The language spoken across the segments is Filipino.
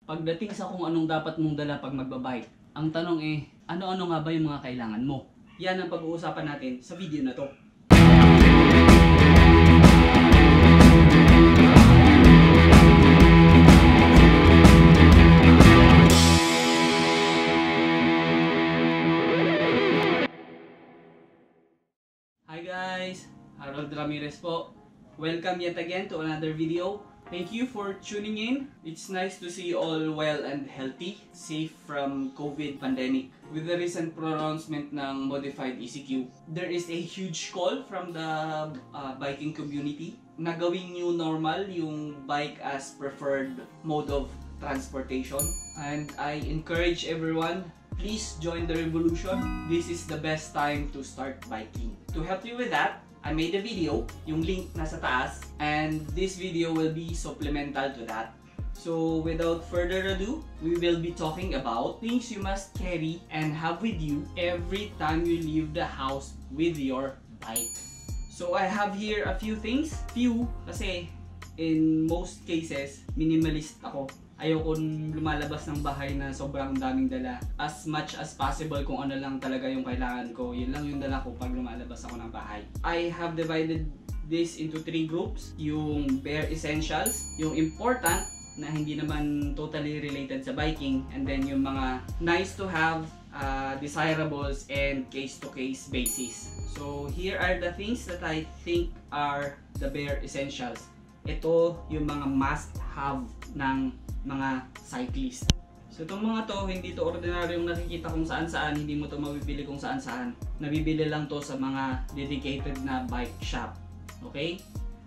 Pagdating sa kung anong dapat mong dala pag magbabike, ang tanong ano-ano nga ba yung mga kailangan mo? Yan ang pag-uusapan natin sa video na to. Hi guys! Harold Ramirez po. Welcome yet again to another video. Thank you for tuning in. It's nice to see you all well and healthy, safe from COVID pandemic. With the recent pronouncement ng modified ECQ, there is a huge call from the biking community na gawing new normal yung bike as preferred mode of transportation. And I encourage everyone, please join the revolution. This is the best time to start biking. To help you with that, I made a video, yung link nasa taas, and this video will be supplemental to that. So without further ado, we will be talking about things you must carry and have with you every time you leave the house with your bike. So I have here a few things. Few kasi in most cases, minimalist ako. Ayoko lumalabas ng bahay na sobrang daming dala. As much as possible kung ano lang talaga yung kailangan ko, yun lang yung dala ko pag lumalabas ako ng bahay. I have divided this into 3 groups. Yung bare essentials, yung important na hindi naman totally related sa biking, and then yung mga nice to have, desirables, and case-to-case basis. So here are the things that I think are the bare essentials. Ito yung mga must-have ng mga cyclist. So itong mga to, hindi to ordinaryong nakikita kung saan-saan, hindi mo to mabibili kung saan-saan. Nabibili lang to sa mga dedicated na bike shop. Okay?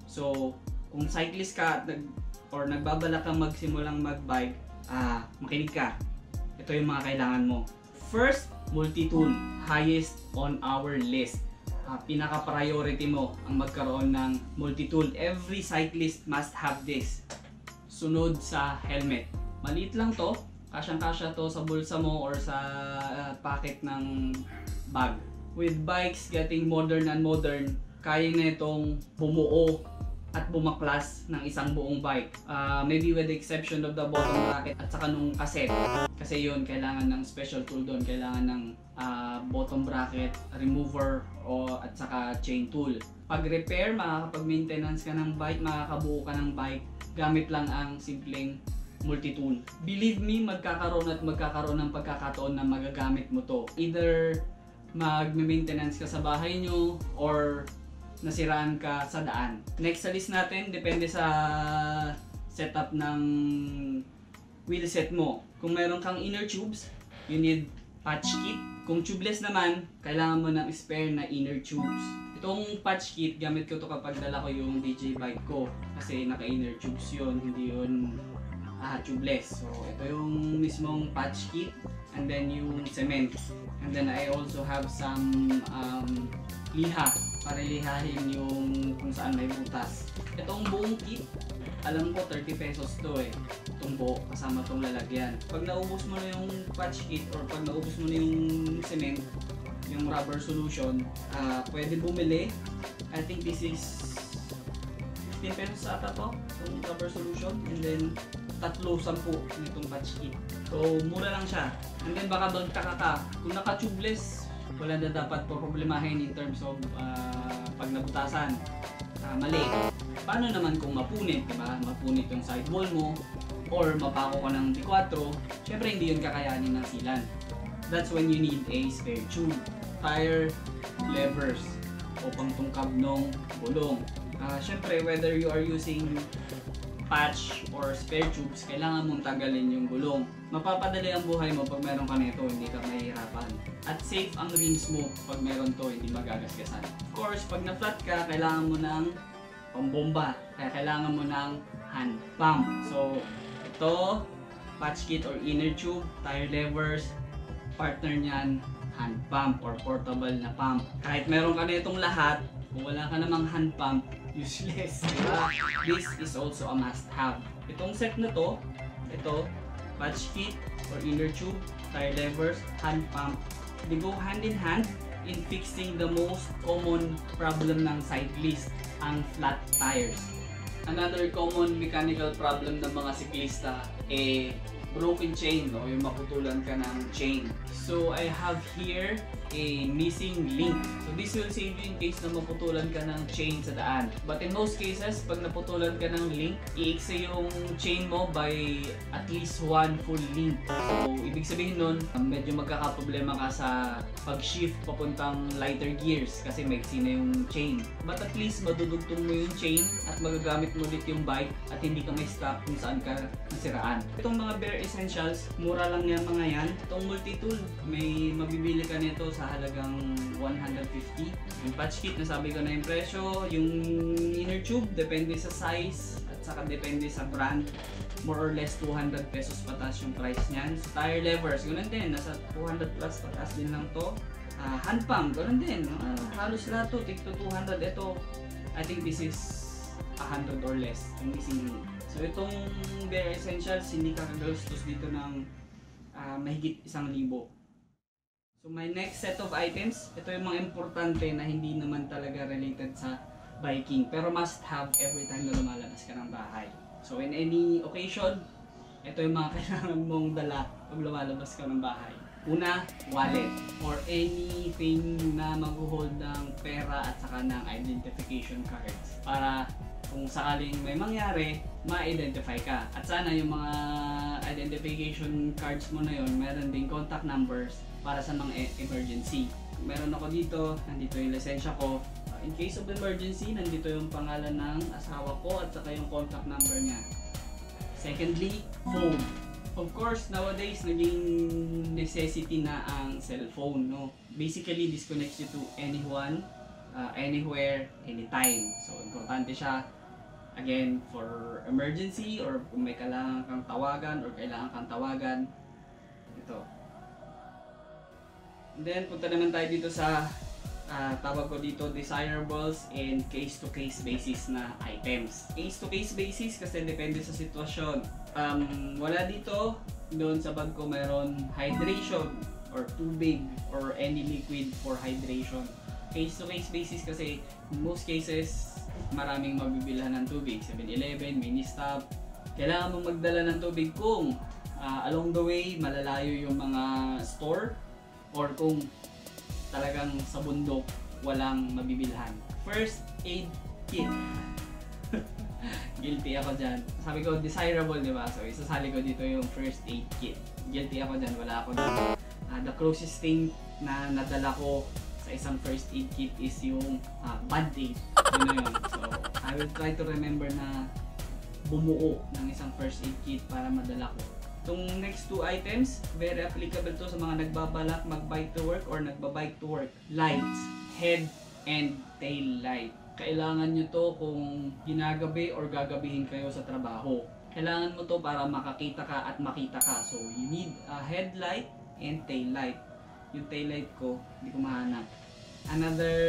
So kung cyclist ka or nagbabalak kang magsimulang magbike, makinig ka. Ito yung mga kailangan mo. First, multi-tool, highest on our list. Pinaka-priority mo ang magkaroon ng multi-tool. Every cyclist must have this. Sunod sa helmet. Maliit lang to, kasyang-kasya to sa bulsa mo or sa pocket ng bag. With bikes getting modern and modern, kaya na itong bumuo at bumaklas ng isang buong bike. Maybe with the exception of the bottom bracket at saka nung cassette. Kasi yun, kailangan ng special tool doon. Kailangan ng bottom bracket, remover, at saka chain tool. Pag repair, makakapag-maintenance ka ng bike, makakabuo ka ng bike, gamit lang ang simpleng multi-tool. Believe me, magkakaroon ng pagkakataon na magagamit mo to. Either mag-maintenance ka sa bahay nyo or nasiraan ka sa daan. Next sa list natin, depende sa setup ng wheel set mo. Kung meron kang inner tubes, you need patch kit. Kung tubeless naman, kailangan mo ng spare na inner tubes. Itong patch kit, gamit ko to kapag dala ko yung DJ bike ko. Kasi naka-inner tubes yun, hindi yun tubeless. So ito yung mismong patch kit, and then yung cement. And then I also have some liha, para lihahin yung kung saan may butas. Itong buong kit, alam ko 30 pesos to itong buo, kasama tong lalagyan. Pag naubos mo na yung patch kit or pag naubos mo na yung cement, yung rubber solution, pwede bumili. I think this is 15 pesos ata to, yung rubber solution, and then 3-10 nitong patch kit. So mura lang siya. And then baka magtaka ka, kung naka-tubeless, wala na dapat problemahin in terms of pag nabutasan. Mali. Paano naman kung mapunit, diba? Mapunit yung sidewall mo or mapako ka ng D4, syempre hindi yun kakayanin ng silan. That's when you need a spare tube, tire, levers, o pangtungkab ng gulong. Syempre, whether you are using patch or spare tubes, kailangan mong tagalin yung gulong. Mapapadali ang buhay mo pag meron ka nito, hindi ka mahihirapan. At safe ang rims mo pag meron to, hindi magagasgasan. Of course, pag na-flat ka, kailangan mo ng pambomba. Kaya kailangan mo ng hand pump. So, ito, patch kit or inner tube, tire levers, partner niyan, hand pump or portable na pump. Kahit meron ka na itong lahat, kung wala ka namang hand pump, useless, diba? This is also a must-have. Itong set na to, ito, patch kit or inner tube, tire levers, hand pump, they go hand in hand in fixing the most common problem ng cyclist, ang flat tires. Another common mechanical problem ng mga siklista broken chain o yung maputulan ka ng chain. So I have here a missing link. So this will save you in case na maputulan ka ng chain sa daan. But in most cases, pag naputulan ka ng link, i-EDSA yung chain mo by at least one full link. So ibig sabihin nun, medyo magkakaproblema ka sa pag-shift papuntang lighter gears kasi maiksi na yung chain. But at least madudugtong mo yung chain at magagamit mo ulit yung bike at hindi ka may stop kung saan ka nasiraan. Itong mga bare essentials, mura lang yan mga yan. Itong multi-tool, may mabibili ka nito sa halagang 150. Yung patch kit, nasabi ko na yung presyo. Yung inner tube, depende sa size at saka depende sa brand. More or less 200 pesos pataas yung price niyan. So tire levers, ganoon din. Nasa 200 plus pataas din lang to. Hand pump, ganoon din. Halos lahat to, tig to 200. Ito, I think this is 100 or less. Yung missing link. So itong bare essentials, hindi ka kagastos dito ng mahigit 1,000. So my next set of items, ito yung mga importante na hindi naman talaga related sa biking, pero must have every time na lumalabas ka ng bahay. So in any occasion, ito yung mga kailangan mong dala pag lumalabas ka ng bahay. Una, wallet or anything na mag-hold ng pera at saka ng identification cards para kung sakaling may mangyari, ma-identify ka. At sana yung mga identification cards mo na yun, meron ding contact numbers para sa mga emergency. Meron ako dito, nandito yung lisensya ko. In case of emergency, nandito yung pangalan ng asawa ko at saka yung contact number niya. Secondly, phone. Of course, nowadays, naging necessity na ang cellphone, no? Basically, this connects you to anyone, anywhere, anytime. So, importante siya, again, for emergency or kung may kailangan kang tawagan or kailangan kang tawagan. Ito. And then, punta naman tayo dito sa tawag ko dito desirables and case-to-case basis na items. Case-to-case basis kasi depende sa sitwasyon. Wala dito, doon sa bag ko meron hydration or tubig or any liquid for hydration. Case-to-case basis kasi in most cases maraming mabibilhan ng tubig. 7-Eleven, mini-stop. Kailangan mong magdala ng tubig kung along the way malalayo yung mga store or kung talagang sa bundok walang mabibilhan. First aid kit. Guilty ako dyan. Sabi ko desirable, di ba? So isasali ko dito yung first aid kit. Guilty ako dyan. Wala ako dito. The closest thing na nadala ko sa isang first aid kit is yung band-aid. Yun na yun. So I will try to remember na bumuo ng isang first aid kit para madala ko. Itong next two items, very applicable to sa mga nagbabalak mag-bike to work or nagbabike to work. Lights, head and tail light. Kailangan nyo to kung ginagabi or gagabihin kayo sa trabaho. Kailangan mo to para makakita ka at makita ka. So you need a headlight and tail light. Yung tail light ko, hindi ko mahanap. Another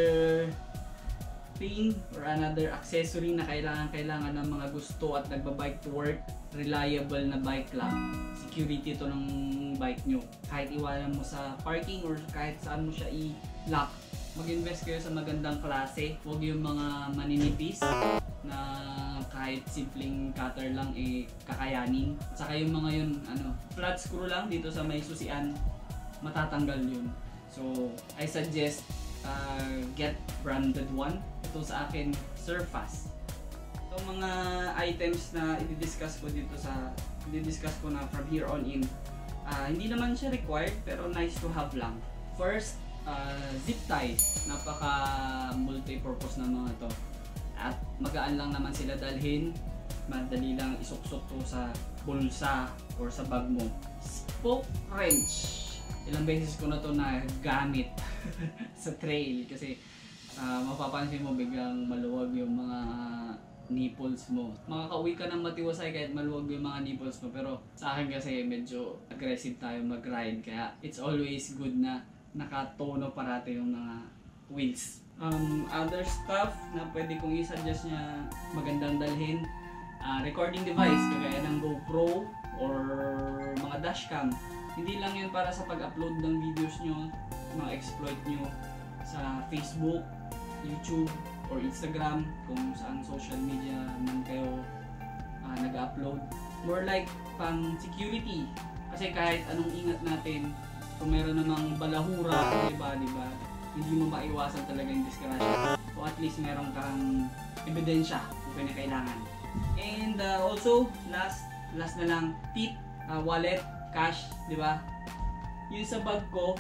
thing or another accessory na kailangan ng mga gusto at nagbabike to work, reliable na bike lock. Security to ng bike nyo. Kahit iwanan mo sa parking or kahit saan mo siya i-lock, mag-invest kayo sa magandang klase. Huwag yung mga maninipis na kahit simpleng cutter lang kakayanin. Saka yung mga yun, flat screw lang dito sa may susian, matatanggal yun. So I suggest get branded one. Ito sa akin, Surface. So mga items na i-discuss ko dito i-discuss ko na from here on in, hindi naman siya required pero nice to have lang. First, zip ties. Napaka multi-purpose na mga to. At magaan lang naman sila dalhin. Madali lang isuksok to sa bulsa or sa bag mo. Spoke wrench. Ilang beses ko na to na gamit sa trail kasi mapapansin mo biglang maluwag yung mga nipples mo. Makakauwi ka ng matiwasay kahit maluwag yung mga nipples mo, pero sa akin kasi medyo aggressive tayo mag-ride kaya it's always good na nakatono parate yung mga wheels. Other stuff na pwede kong i-suggest niya magandang dalhin, recording device kagaya ng GoPro or mga dashcam. Hindi lang yun para sa pag-upload ng videos nyo, mga exploit nyo sa Facebook, YouTube, or Instagram, kung saan social media man kayo nag-upload. more like pang security. Kasi kahit anong ingat natin, kung meron namang balahura, diba, hindi mo maiwasan talaga yung disgrasya. So at least meron kang ebidensya kung kailangan. And also, last na lang, tip, wallet, cash, diba? Yung sa bag ko,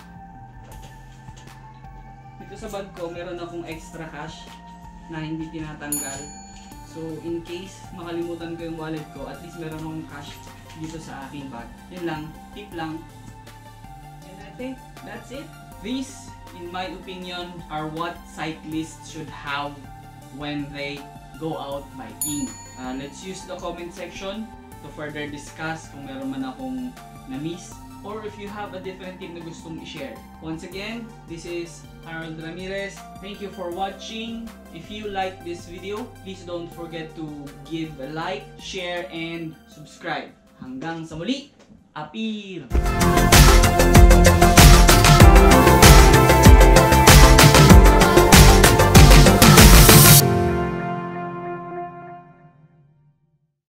dito sa bag ko, meron akong extra cash na hindi tinatanggal. So in case makalimutan ko yung wallet ko, at least meron akong cash dito sa aking bag. Yun lang, tip lang. And I think that's it. These, in my opinion, are what cyclists should have when they go out biking. Let's use the comment section to further discuss kung meron man akong na-miss, or if you have a different tip na gustong i-share. Once again, this is Harold Ramirez. Thank you for watching. If you like this video, please don't forget to give a like, share, and subscribe. Hanggang sa muli, Apir!